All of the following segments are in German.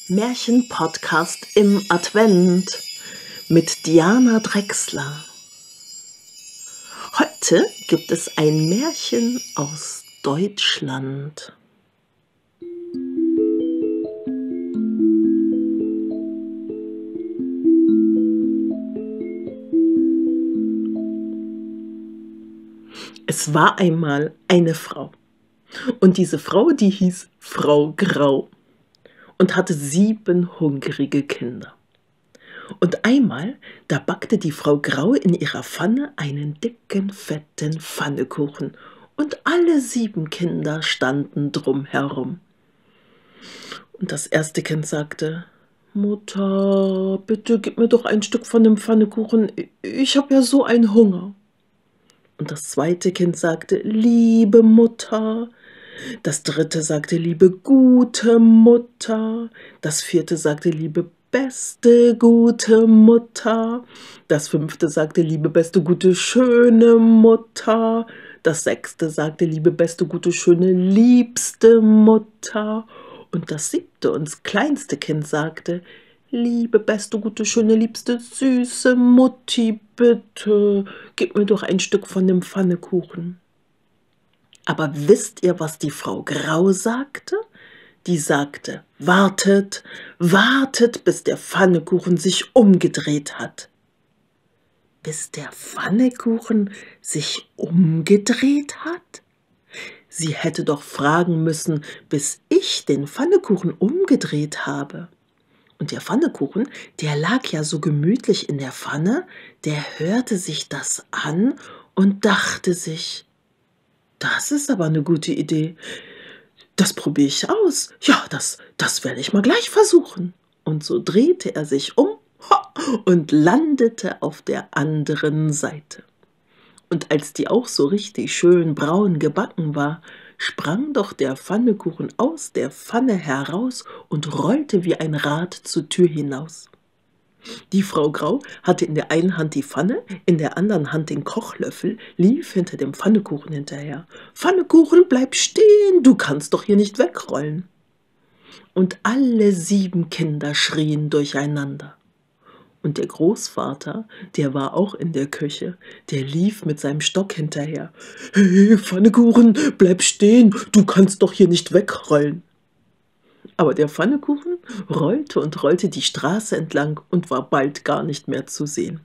Märchen-Podcast im Advent mit Diana Drechsler. Heute gibt es ein Märchen aus Deutschland. Es war einmal eine Frau. Und diese Frau, die hieß Frau Grau und hatte 7 hungrige Kinder. Und einmal, da backte die Frau Grau in ihrer Pfanne einen dicken, fetten Pfannekuchen und alle 7 Kinder standen drum herum. Und das erste Kind sagte: Mutter, bitte gib mir doch ein Stück von dem Pfannekuchen, ich habe ja so einen Hunger. Und das zweite Kind sagte: Liebe Mutter. Das dritte sagte: liebe gute Mutter. Das vierte sagte: liebe beste gute Mutter. Das fünfte sagte: liebe beste gute schöne Mutter. Das sechste sagte: liebe beste gute schöne liebste Mutter. Und das siebte und kleinste Kind sagte: liebe beste gute schöne liebste süße Mutti, bitte gib mir doch ein Stück von dem Pfannekuchen. Aber wisst ihr, was die Frau Grau sagte? Die sagte: wartet, wartet, bis der Pfannekuchen sich umgedreht hat. Bis der Pfannekuchen sich umgedreht hat? Sie hätte doch fragen müssen, bis ich den Pfannekuchen umgedreht habe. Und der Pfannekuchen, der lag ja so gemütlich in der Pfanne, der hörte sich das an und dachte sich: das ist aber eine gute Idee. Das probiere ich aus. Ja, das werde ich mal gleich versuchen. Und so drehte er sich um und landete auf der anderen Seite. Und als die auch so richtig schön braun gebacken war, sprang doch der Pfannekuchen aus der Pfanne heraus und rollte wie ein Rad zur Tür hinaus. Die Frau Grau hatte in der einen Hand die Pfanne, in der anderen Hand den Kochlöffel, lief hinter dem Pfannekuchen hinterher. Pfannekuchen, bleib stehen, du kannst doch hier nicht wegrollen. Und alle 7 Kinder schrien durcheinander. Und der Großvater, der war auch in der Küche, der lief mit seinem Stock hinterher. Hey, Pfannekuchen, bleib stehen, du kannst doch hier nicht wegrollen. Aber der Pfannekuchen rollte und rollte die Straße entlang und war bald gar nicht mehr zu sehen.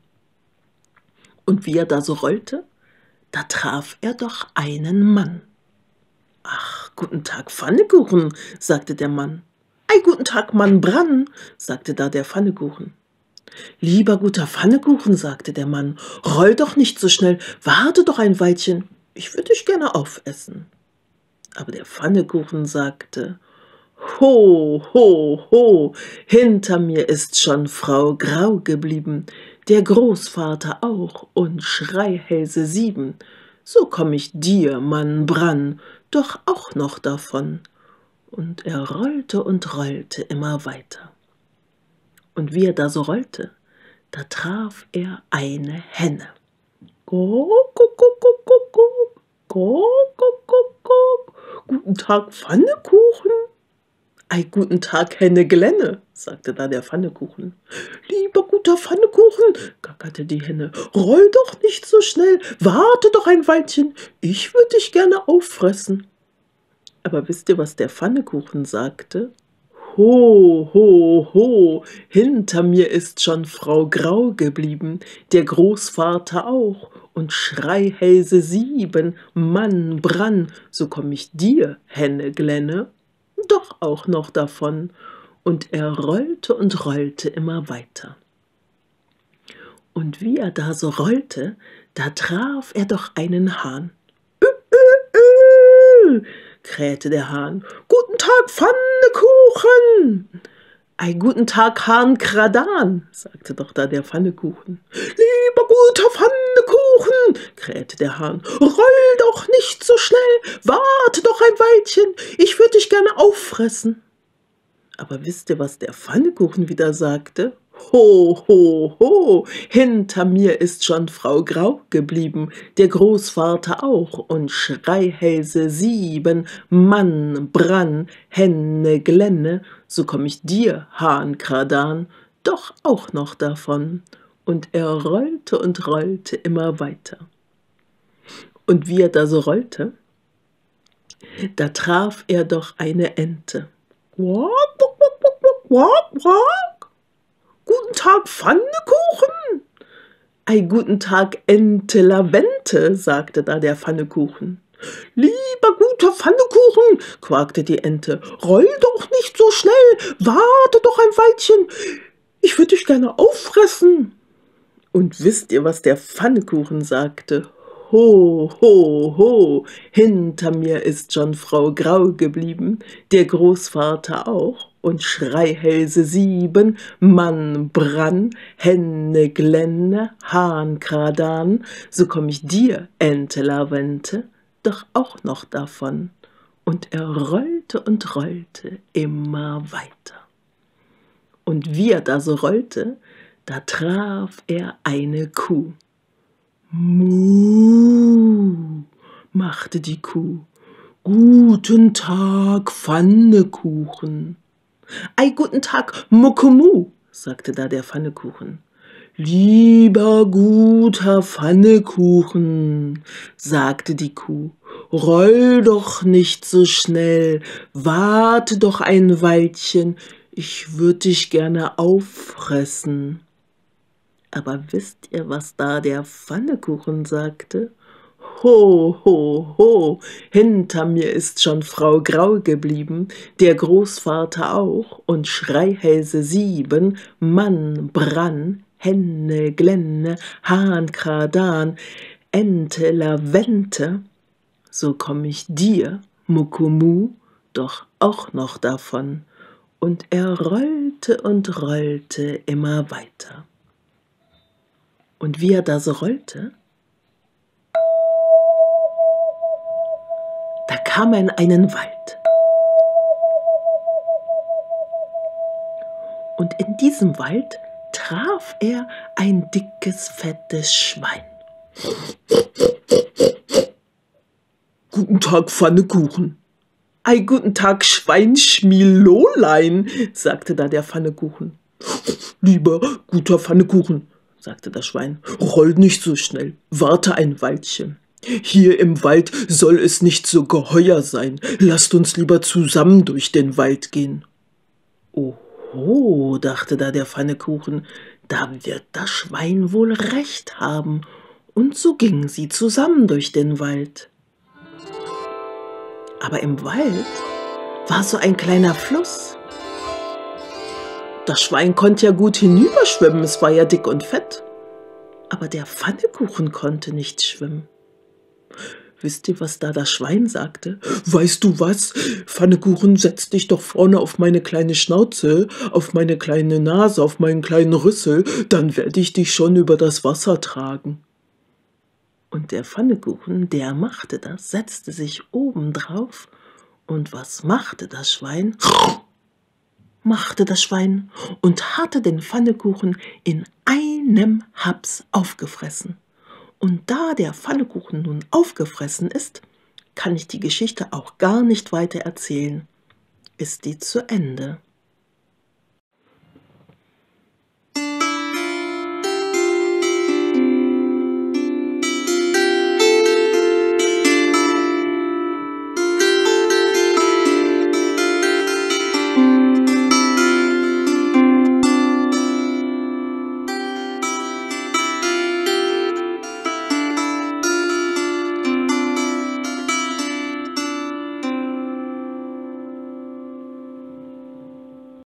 Und wie er da so rollte, da traf er doch einen Mann. »Ach, guten Tag, Pfannekuchen«, sagte der Mann. »Ei, guten Tag, Mann Bran«, sagte da der Pfannekuchen. »Lieber guter Pfannekuchen«, sagte der Mann, »roll doch nicht so schnell, warte doch ein Weilchen, ich würde dich gerne aufessen.« Aber der Pfannekuchen sagte: »Ho, ho, ho, hinter mir ist schon Frau Grau geblieben, der Großvater auch und Schreihälse 7. So komm ich dir, Mann Bran, doch auch noch davon.« Und er rollte und rollte immer weiter. Und wie er da so rollte, da traf er eine Henne. Guck, guck, guck, guck, guck, guck, guck, guck, guck, guck. »Guten Tag, Pfannekuchen.« »Ei, guten Tag, Henne Glenne«, sagte da der Pfannekuchen. »Lieber guter Pfannekuchen«, gackerte die Henne, »roll doch nicht so schnell, warte doch ein Weilchen, ich würde dich gerne auffressen.« Aber wisst ihr, was der Pfannekuchen sagte? »Ho, ho, ho, hinter mir ist schon Frau Grau geblieben, der Großvater auch und Schreihälse 7, Mann Bran, so komm ich dir, Henne Glenne, doch auch noch davon.« Und er rollte und rollte immer weiter. Und wie er da so rollte, da traf er doch einen Hahn. Krähte der Hahn. »Guten Tag, Pfannekuchen!« »Ei, guten Tag, Hahn Kradan«, sagte doch da der Pfannekuchen. »Lieber guter Pfannekuchen«, krähte der Hahn, »roll doch nicht so schnell, warte doch ein Weilchen, ich würde dich gerne auffressen.« Aber wisst ihr, was der Pfannekuchen wieder sagte? Ho, ho, ho, hinter mir ist schon Frau Grau geblieben, der Großvater auch, und Schreihälse 7, Mann, Brann, Henne, Glenne, so komm ich dir, Hahn, Kradan, doch auch noch davon. Und er rollte und rollte immer weiter. Und wie er da so rollte, da traf er doch eine Ente. Quack, quack, quack, quack, quack, quack. Guten Tag, Pfannekuchen. Ei, guten Tag, Ente Lavente, sagte da der Pfannekuchen. Lieber guter Pfannekuchen, quakte die Ente, roll doch nicht so schnell, warte doch ein Weilchen, ich würde dich gerne auffressen. Und wisst ihr, was der Pfannekuchen sagte? Ho, ho, ho, hinter mir ist schon Frau Grau geblieben, der Großvater auch, und Schreihälse 7, Mann, Brann, Henne, Glenne, Hahn, Kradan, so komm ich dir, Ente Lavente, doch auch noch davon. Und er rollte und rollte immer weiter. Und wie er da so rollte, da traf er eine Kuh. Muh, machte die Kuh. Guten Tag, Pfannekuchen. Ei, guten Tag, Muckemu, sagte da der Pfannekuchen. Lieber guter Pfannekuchen, sagte die Kuh, roll doch nicht so schnell, warte doch ein Weilchen, ich würd dich gerne auffressen. Aber wisst ihr, was da der Pfannekuchen sagte? Ho, ho, ho, hinter mir ist schon Frau Grau geblieben, der Großvater auch, und Schreihälse 7, Mann, Brann, Henne, Glenne, Hahn, Kradan, Ente, Lavente, so komm ich dir, Muckemu, doch auch noch davon. Und er rollte und rollte immer weiter. Und wie er da so rollte, da kam er in einen Wald. Und in diesem Wald traf er ein dickes, fettes Schwein. Guten Tag, Pfannekuchen. Ei, guten Tag, Schweinschmielolein, sagte da der Pfannekuchen. Lieber guter Pfannekuchen, sagte das Schwein, roll nicht so schnell, warte ein Weilchen. Hier im Wald soll es nicht so geheuer sein, lasst uns lieber zusammen durch den Wald gehen. Oho, dachte da der Pfannekuchen, da wird das Schwein wohl recht haben, und so gingen sie zusammen durch den Wald. Aber im Wald war so ein kleiner Fluss. Das Schwein konnte ja gut hinüberschwimmen, es war ja dick und fett. Aber der Pfannekuchen konnte nicht schwimmen. Wisst ihr, was da das Schwein sagte? Weißt du was, Pfannekuchen, setz dich doch vorne auf meine kleine Schnauze, auf meine kleine Nase, auf meinen kleinen Rüssel, dann werde ich dich schon über das Wasser tragen. Und der Pfannekuchen, der machte das, setzte sich oben drauf. Und was machte das Schwein? Machte das Schwein und hatte den Pfannekuchen in einem Haps aufgefressen. Und da der Pfannekuchen nun aufgefressen ist, kann ich die Geschichte auch gar nicht weiter erzählen. Ist die zu Ende.